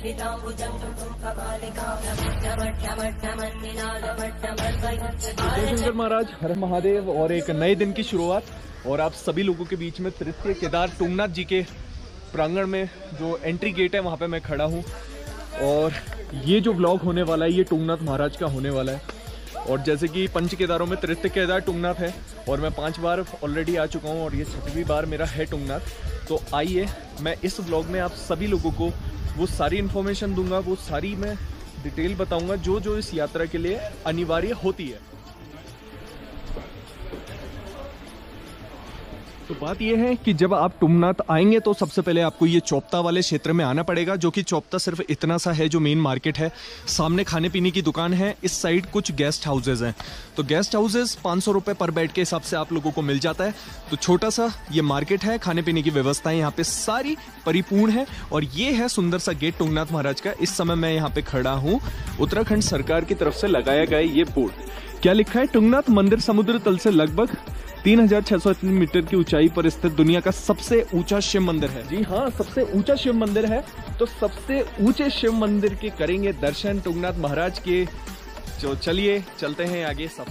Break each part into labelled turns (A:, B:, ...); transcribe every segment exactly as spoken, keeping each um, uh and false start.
A: जयशंकर महाराज, हर महादेव। और एक नए दिन की शुरुआत, और आप सभी लोगों के बीच में तृतीय केदार टुंगनाथ जी के प्रांगण में जो एंट्री गेट है वहाँ पे मैं खड़ा हूँ। और ये जो व्लॉग होने वाला है ये टुंगनाथ महाराज का होने वाला है। और जैसे कि पंच केदारों में तृतीय केदार टुंगनाथ है और मैं पांच बार ऑलरेडी आ चुका हूँ और ये छठवीं बार मेरा है टुंगनाथ। तो आइए मैं इस व्लॉग में आप सभी लोगों को वो सारी इन्फॉर्मेशन दूंगा, वो सारी मैं डिटेल बताऊंगा जो जो इस यात्रा के लिए अनिवार्य होती है। तो बात यह है कि जब आप टुंगनाथ आएंगे तो सबसे पहले आपको ये चौपता वाले क्षेत्र में आना पड़ेगा, जो कि चौपता सिर्फ इतना सा है जो मेन मार्केट है। सामने खाने पीने की दुकान है, इस साइड कुछ गेस्ट हाउसेज हैं। तो गेस्ट हाउसेज पाँच सौ रुपये पर बेड के हिसाब से आप लोगों को मिल जाता है। तो छोटा सा ये मार्केट है, खाने पीने की व्यवस्थाएं यहाँ पे सारी परिपूर्ण है। और ये है सुंदर सा गेट टुंगनाथ महाराज का। इस समय मैं यहाँ पे खड़ा हूँ। उत्तराखंड सरकार की तरफ से लगाया गया ये बोर्ड, क्या लिखा है? टुंगनाथ मंदिर समुद्र तल से लगभग तीन हजार छह सौ मीटर की ऊंचाई पर स्थित दुनिया का सबसे ऊंचा शिव मंदिर है। जी हाँ, सबसे ऊंचा शिव मंदिर है। तो सबसे ऊंचे शिव मंदिर के करेंगे दर्शन टुंगनाथ महाराज के। तो चलिए चलते हैं आगे सब।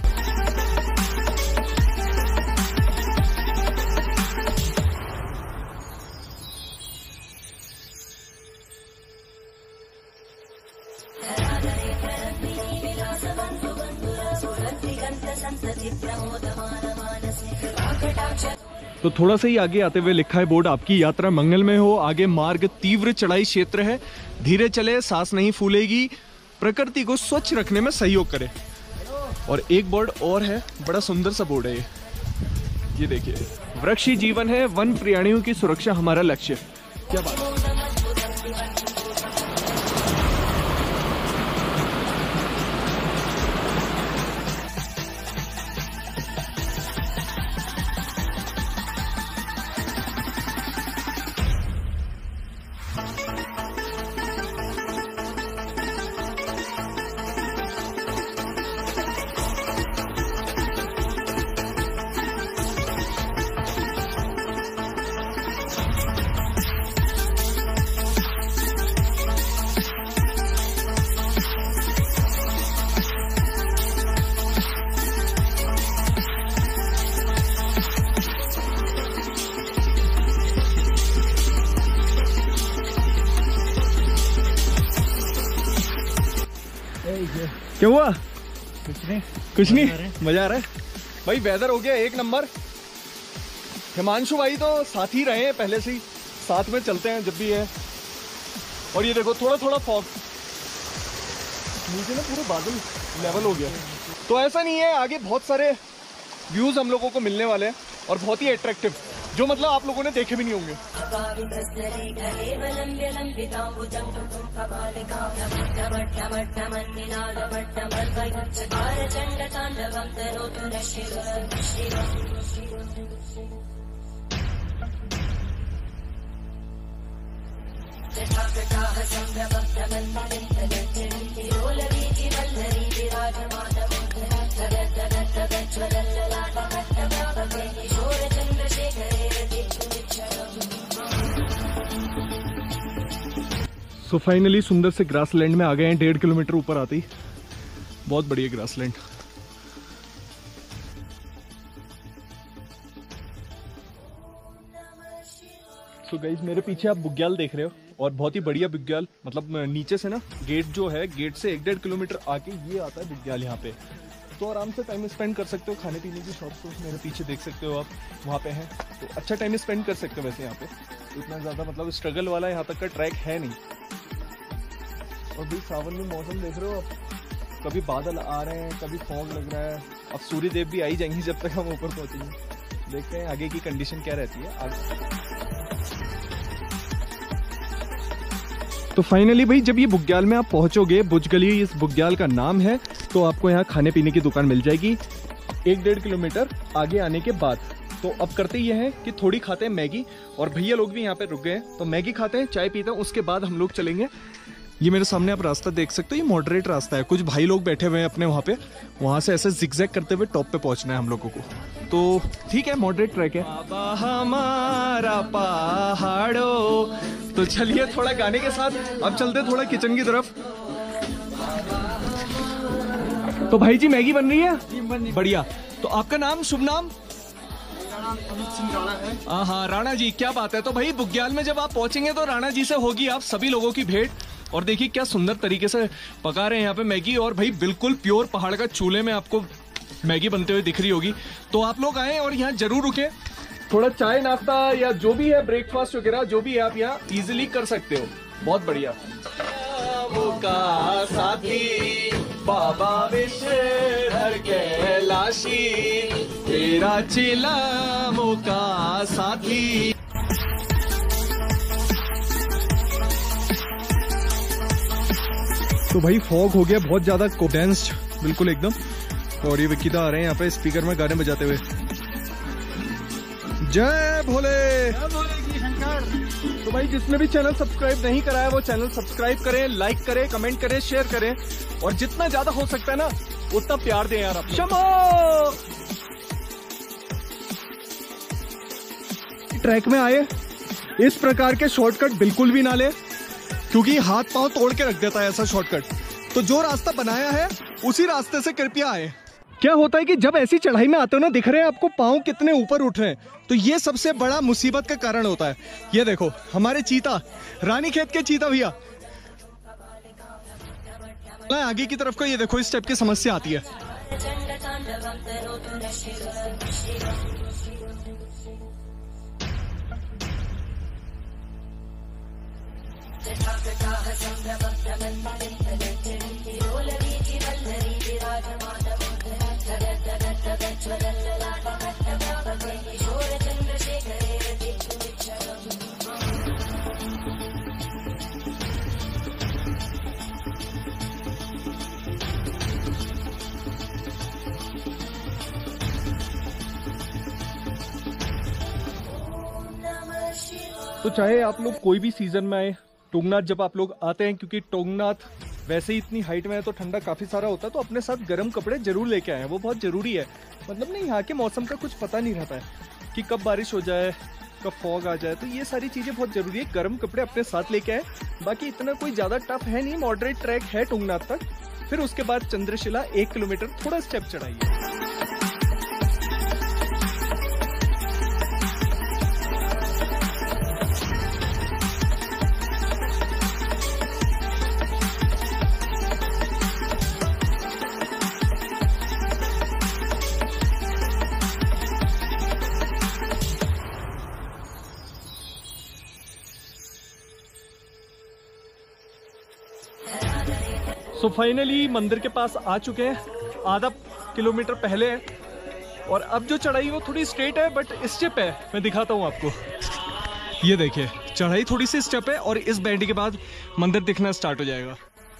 A: तो थोड़ा सा ही आगे आते हुए लिखा है बोर्ड, आपकी यात्रा मंगलमय हो। आगे मार्ग तीव्र चढ़ाई क्षेत्र है, धीरे चले, सांस नहीं फूलेगी, प्रकृति को स्वच्छ रखने में सहयोग करे। और एक बोर्ड और है, बड़ा सुंदर सा बोर्ड है ये ये देखिए, वृक्ष ही जीवन है, वन प्राणियों की सुरक्षा हमारा लक्ष्य। क्या बात है। क्या हुआ?
B: कुछ नहीं
A: कुछ नहीं मजा आ रहा है भाई। वेदर हो गया एक नंबर। हिमांशु भाई तो साथ ही रहे हैं पहले से ही, साथ में चलते हैं जब भी है। और ये देखो थोड़ा थोड़ा फॉग, नीचे ना पूरे बादल लेवल हो गया। तो ऐसा नहीं है, आगे बहुत सारे व्यूज हम लोगों को मिलने वाले हैं और बहुत ही अट्रैक्टिव, जो मतलब आप लोगों ने देखे भी नहीं होंगे। तो फाइनली सुंदर से ग्रासलैंड में आ गए हैं, डेढ़ किलोमीटर ऊपर आती। बहुत बढ़िया ग्रासलैंड। सो गाइस, मेरे पीछे आप बुग्याल देख रहे हो और बहुत ही बढ़िया बुग्याल, मतलब नीचे से ना गेट जो है, गेट से एक डेढ़ किलोमीटर आके ये आता है बुग्याल यहाँ पे। तो आराम से टाइम स्पेंड कर सकते हो। खाने पीने की शॉप तो मेरे पीछे देख सकते हो आप, वहाँ पे है। तो अच्छा टाइम स्पेंड कर सकते हो वैसे यहाँ पे। इतना ज़्यादा मतलब स्ट्रगल वाला यहाँ तक का ट्रैक है नहीं। और भाई सावन में मौसम देख रहे हो आप, कभी बादल आ रहे हैं, कभी फॉग लग रहा है। अब सूर्य देव भी आ ही जाएंगे जब तक हम ऊपर पहुँचेंगे। देखते हैं आगे की कंडीशन क्या रहती है आगे। तो फाइनली भाई जब ये बुग्याल में आप पहुंचोगे, बुजगली इस बुग्याल का नाम है, तो आपको यहाँ खाने पीने की दुकान मिल जाएगी एक डेढ़ किलोमीटर आगे आने के बाद। तो अब करते ये हैं कि थोड़ी खाते हैं मैगी, और भैया लोग भी यहाँ पे रुक गए हैं, तो मैगी खाते हैं, चाय पीते हैं, उसके बाद हम लोग चलेंगे। ये मेरे सामने आप रास्ता देख सकते हो, ये मॉडरेट रास्ता है। कुछ भाई लोग बैठे हुए हैं अपने वहाँ पे, वहाँ से ऐसे जिगजैग करते हुए टॉप पे पहुँचना है हम लोगों को। तो ठीक है, मॉडरेट ट्रैक है। बाबा हमारा पहाड़ों तो चलिए थोड़ा गाने के साथ अब चलते थोड़ा किचन की तरफ। तो भाई जी मैगी बन रही है, बढ़िया। तो आपका नाम, शुभ नाम? हाँ हाँ राणा जी, क्या बात है। तो भाई बुग्याल में जब आप पहुंचेंगे तो राणा जी से होगी आप सभी लोगों की भेंट। और देखिए क्या सुंदर तरीके से पका रहे हैं यहाँ पे मैगी, और भाई बिल्कुल प्योर पहाड़ का चूल्हे में आपको मैगी बनते हुए दिख रही होगी। तो आप लोग आए और यहाँ जरूर रुके, थोड़ा चाय नाश्ता या जो भी है ब्रेकफास्ट वगैरह जो भी है आप यहाँ इजीली कर सकते हो। बहुत बढ़िया। का साथी बाबा विश्वधर कैलाशी, तेरा चेला मोका साथी। तो भाई फॉग हो गया बहुत ज्यादा, डेंस्ड बिल्कुल एकदम। और ये विक्किता आ रहे हैं यहाँ पे स्पीकर में गाने बजाते हुए। जय भोले, जय भोले की शंकर। तो भाई जिसने भी चैनल सब्सक्राइब नहीं करा है वो चैनल सब्सक्राइब करें, लाइक करें, कमेंट करें, शेयर करें, और जितना ज्यादा हो सकता है ना उतना प्यार दें यार। शमो ट्रैक में आए इस प्रकार के शॉर्टकट बिल्कुल भी ना ले, क्योंकि हाथ पांव तोड़ के रख देता है ऐसा शॉर्टकट। तो जो रास्ता बनाया है उसी रास्ते से कृपया आए। क्या होता है कि जब ऐसी चढ़ाई में आते हो ना, दिख रहे हैं आपको पांव कितने ऊपर उठ रहे हैं, तो ये सबसे बड़ा मुसीबत का कारण होता है। ये देखो हमारे चीता, रानीखेत के चीता भैया आगे की तरफ को, ये देखो इस टाइप की समस्या आती है। तो चाहे आप लोग कोई भी सीजन में आए, तुंगनाथ जब आप लोग आते हैं, क्योंकि तुंगनाथ वैसे ही इतनी हाइट में है तो ठंडा काफी सारा होता है, तो अपने साथ गर्म कपड़े जरूर लेके आए, वो बहुत जरूरी है। मतलब नहीं, यहाँ के मौसम का कुछ पता नहीं रहता है कि कब बारिश हो जाए, कब फॉग आ जाए, तो ये सारी चीजें बहुत जरूरी है। गर्म कपड़े अपने साथ लेके आए। बाकी इतना कोई ज्यादा टफ है नहीं, मॉडरेट ट्रैक है तुंगनाथ तक। फिर उसके बाद चंद्रशिला एक किलोमीटर थोड़ा स्टेप चढ़ाइए। तो फाइनली मंदिर के पास आ चुके हैं, आधा किलोमीटर पहले है। और अब जो चढ़ाई वो थोड़ी स्ट्रेट है बट स्टेप है, मैं दिखाता हूँ आपको। ये देखिए चढ़ाई थोड़ी सी स्टेप है, और इस बैंड के बाद मंदिर दिखना स्टार्ट हो जाएगा।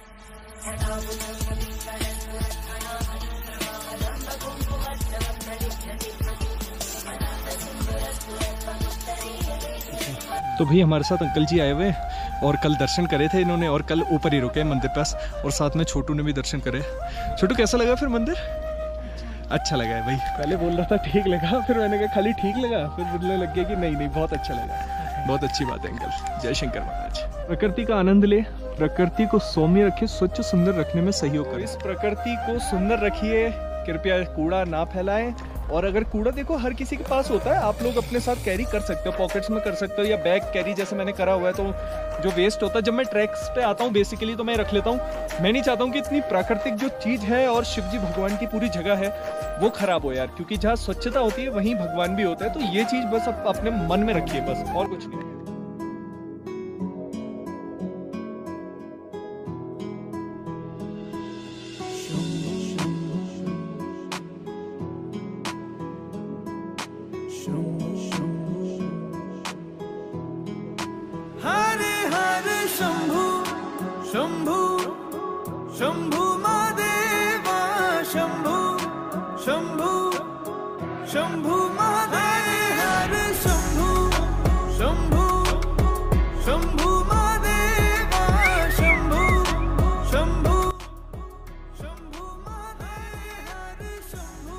A: तो भाई हमारे साथ अंकल जी आए हुए और कल दर्शन करे थे इन्होंने, और कल ऊपर ही रुके मंदिर पास, और साथ में छोटू ने भी दर्शन करे। छोटू कैसा लगा फिर मंदिर? अच्छा लगा है भाई। पहले बोल रहा था ठीक लगा, फिर मैंने कहा खाली ठीक लगा, फिर बोलने लग गया कि नहीं नहीं बहुत अच्छा लगा। बहुत अच्छी बात है अंकल। जय शंकर महाराज। प्रकृति का आनंद ले, प्रकृति को सौम्य रखिए, स्वच्छ सुंदर रखने में सहयोग करें। इस प्रकृति को सुंदर रखिए, कृपया कूड़ा ना फैलाएं। और अगर कूड़ा देखो हर किसी के पास होता है, आप लोग अपने साथ कैरी कर सकते हो, पॉकेट्स में कर सकते हो, या बैग कैरी जैसे मैंने करा हुआ है। तो जो वेस्ट होता है, जब मैं ट्रैक्स पे आता हूँ बेसिकली तो मैं रख लेता हूँ। मैं नहीं चाहता हूँ कि इतनी प्राकृतिक जो चीज है और शिव जी भगवान की पूरी जगह है वो खराब हो यार, क्योंकि जहाँ स्वच्छता होती है वहीं भगवान भी होता है। तो ये चीज बस आप अपने मन में रखिए, बस और कुछ नहीं।
B: शंभु शंभु महादेवा शंभु शंभु शंभु महादेव हर शंभु शंभु शंभु महादेवा शंभु शंभु शंभु महादेव हर शंभु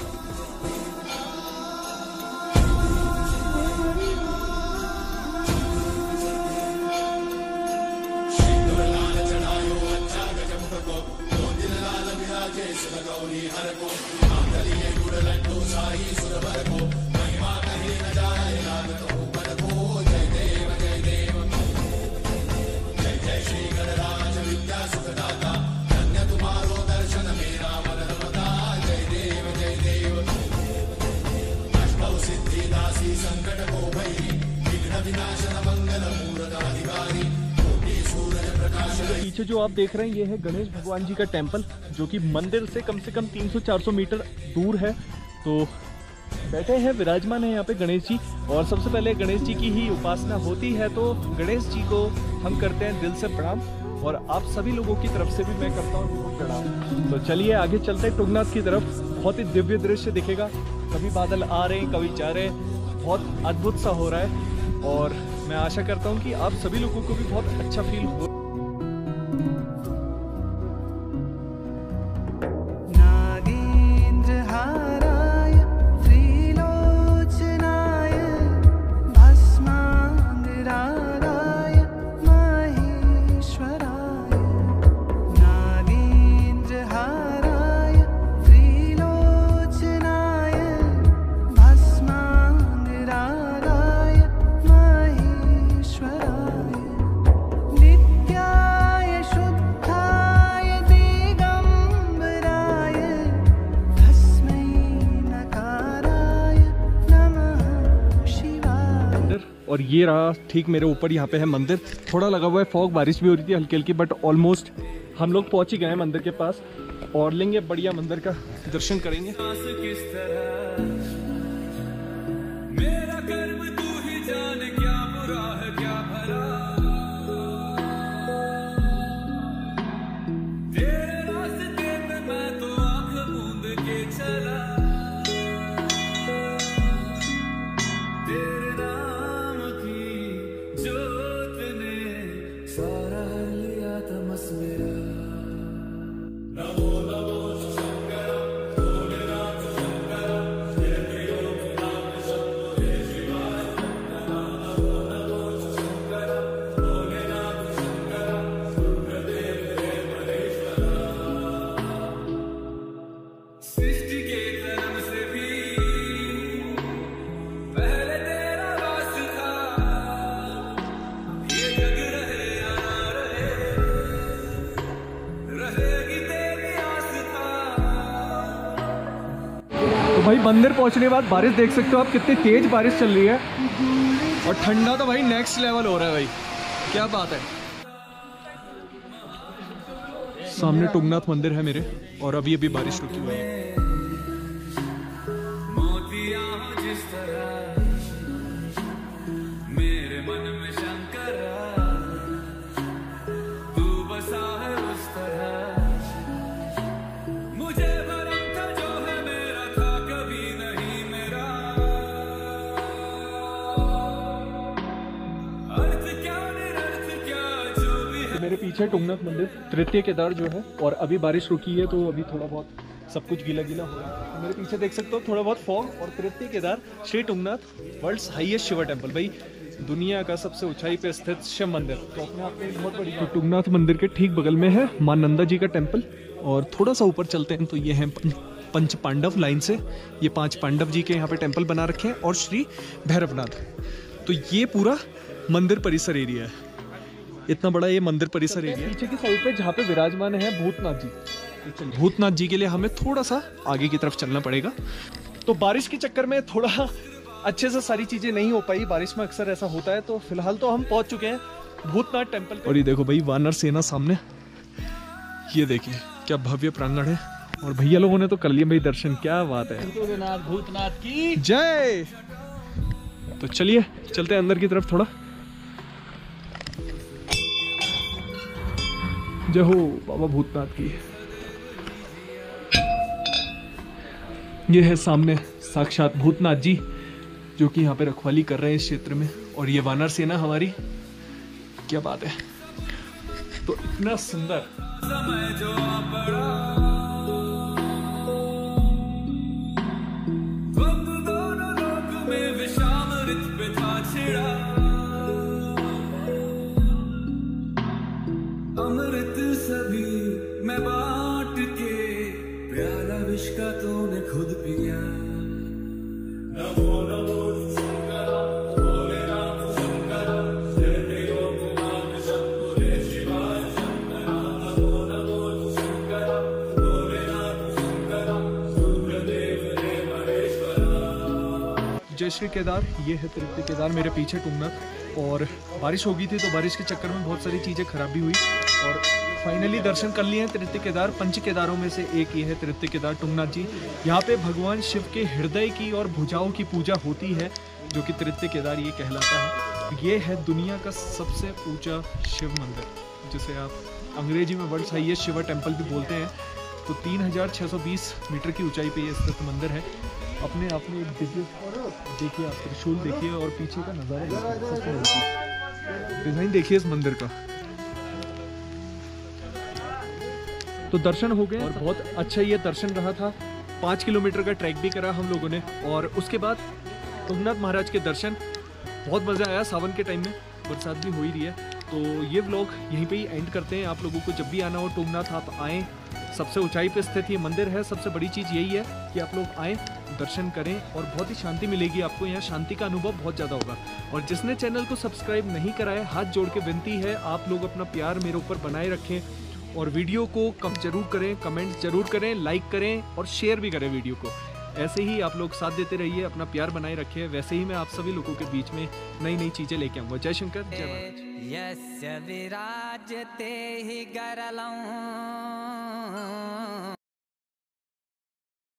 B: शंभु
A: पीछे जो आप देख रहे हैं ये है गणेश भगवान जी का टेम्पल, जो कि मंदिर से कम से कम तीन सौ चार सौ मीटर दूर है। तो बैठे हैं, विराजमान है यहाँ पे गणेश जी। और सबसे पहले गणेश जी की ही उपासना होती है, तो गणेश जी को हम करते हैं दिल से प्रणाम, और आप सभी लोगों की तरफ से भी मैं करता हूँ प्रणाम। तो चलिए आगे चलते हैं टुंगनाथ की तरफ। बहुत ही दिव्य दृश्य दिखेगा, कभी बादल आ रहे हैं कभी जा रहे हैं, बहुत अद्भुत सा हो रहा है। और मैं आशा करता हूँ कि आप सभी लोगों को भी बहुत अच्छा फील हो। और ये रहा ठीक मेरे ऊपर, यहाँ पे है मंदिर। थोड़ा लगा हुआ है फॉग, बारिश भी हो रही थी हल्की हल्की, बट ऑलमोस्ट हम लोग पहुंच ही गए हैं मंदिर के पास, और लेंगे बढ़िया मंदिर का दर्शन करेंगे।
B: किस तरह मेरा कर्म तू ही जाने, क्या बुरा है क्या भला, तेरे रास्ते पे मैं तो आंख मूंद के चला, तेरे नाम की जोत ने सारा लिया तमस मेरा। नमो नमो
A: तो भाई मंदिर पहुंचने के बाद बारिश देख सकते हो आप, कितनी तेज बारिश चल रही है, और ठंडा तो भाई नेक्स्ट लेवल हो रहा है भाई, क्या बात है। सामने टुंगनाथ मंदिर है मेरे, और अभी अभी बारिश रुकी हुई है।
B: जिस तरह मेरे मन में शंकर तू बसा है उस तरह, मुझे भरम था जो है मेरा था कभी नहीं मेरा, अर्थ क्या निरर्थ क्या जो भी है।
A: मेरे पीछे टुंगनाथ मंदिर, तृतीय केदार जो है, और अभी बारिश रुकी है तो अभी थोड़ा बहुत सब कुछ गीला गीला हो रहा है। मेरे पीछे देख सकते हो थोड़ा बहुत फॉग, और तृतीय Kedar Shri Tungnath, world's highest Shiv temple, भाई दुनिया का सबसे ऊंचाई पे स्थित शिव मंदिर, तो अपने आप में बहुत बड़ी। तो टुंगनाथ मंदिर के ठीक बगल में है मां नंदा जी का टेम्पल, और थोड़ा सा ऊपर चलते हैं तो ये है पंच पांडव लाइन से, ये पांच पांडव जी के यहाँ पे टेम्पल बना रखे हैं, और श्री भैरवनाथ। तो ये पूरा मंदिर परिसर एरिया है, इतना बड़ा ये मंदिर परिसर एरिया। पीछे की साइड पे जहाँ पे विराजमान है भूतनाथ जी, भूतनाथ जी के लिए हमें थोड़ा सा आगे की तरफ चलना पड़ेगा। तो बारिश के चक्कर में थोड़ा अच्छे से सारी चीजें नहीं हो पाई, बारिश में अक्सर ऐसा होता है। तो फिलहाल तो हम पहुंच चुके हैं भूतनाथ टेम्पल। और ये देखो भाई वानर सेना सामने, ये देखिए क्या भव्य प्रांगण है, और भैया लोगों ने तो कर लिए भाई दर्शन, क्या बात है।
C: भूतनाथ भूतनाथ की
A: जय। तो चलिए चलते हैं अंदर की तरफ थोड़ा। जय हो बाबा भूतनाथ की। ये है सामने साक्षात भूतनाथ जी, जो कि यहाँ पे रखवाली कर रहे हैं इस क्षेत्र में, और ये वानर सेना हमारी, क्या बात है। तो इतना सुंदर
B: समय जो आ पड़ा, वक्त दोनों लोक में विषामृत पे था छिड़ा, अमृत सभी मैं बांट के, प्याला विष का तूने खुद पिया।
A: जय श्री केदार, ये है तृप्ति केदार मेरे पीछे टुंगनाथ। और बारिश हो गई थी तो बारिश के चक्कर में बहुत सारी चीज़ें खराबी हुई और फाइनली दर्शन कर लिए हैं तृप्ति केदार। पंच केदारों में से एक ये है तृप्ति केदार टुंगनाथ जी। यहाँ पे भगवान शिव के हृदय की और भुजाओं की पूजा होती है, जो कि तृप्ति केदार ये कहलाता है। ये है दुनिया का सबसे ऊंचा शिव मंदिर, जिसे आप अंग्रेजी में वर्ल्ड हाईएस्ट शिवा टेम्पल भी बोलते हैं। तो तीन हजार छः सौ बीस मीटर की ऊंचाई पे ये स्थित मंदिर है। अपने आप में एक दिव्य, देखिए आप त्रिशूल देखिए और पीछे का नज़ारा देखिए, डिजाइन देखिए इस मंदिर का। तो दर्शन हो गए और बहुत अच्छा ये दर्शन रहा था। पाँच किलोमीटर का ट्रैक भी करा हम लोगों ने और उसके बाद टुंगनाथ महाराज के दर्शन, बहुत मज़ा आया। सावन के टाइम में बरसात भी हो ही रही है। तो ये व्लॉग यहीं पे ही एंड करते हैं। आप लोगों को जब भी आना हो टुंगनाथ आप आएँ। सबसे ऊंचाई पे स्थित ये मंदिर है। सबसे बड़ी चीज़ यही है कि आप लोग आएँ, दर्शन करें और बहुत ही शांति मिलेगी आपको। यहाँ शांति का अनुभव बहुत ज़्यादा होगा। और जिसने चैनल को सब्सक्राइब नहीं करा है, हाथ जोड़ के विनती है आप लोग अपना प्यार मेरे ऊपर बनाए रखें और वीडियो को कम जरूर करें, कमेंट जरूर करें, लाइक करें और शेयर भी करें वीडियो को। ऐसे ही आप लोग साथ देते रहिए, अपना प्यार बनाए रखिए। वैसे ही मैं आप सभी लोगों के बीच में नई नई चीज़ें लेके आऊँगा। जय शंकर, जय महाराज।
C: यस्य विराजते हि गरलम्